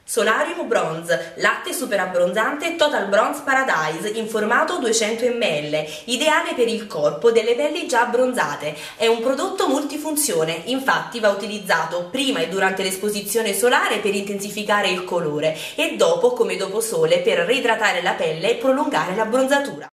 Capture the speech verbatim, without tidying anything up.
Solarium Bronze, latte super abbronzante Total Bronze Paradise in formato duecento millilitri, ideale per il corpo delle pelli già abbronzate. È un prodotto multifunzione, infatti va utilizzato prima e durante l'esposizione solare per intensificare il colore e dopo come doposole per reidratare la pelle e prolungare l'abbronzatura.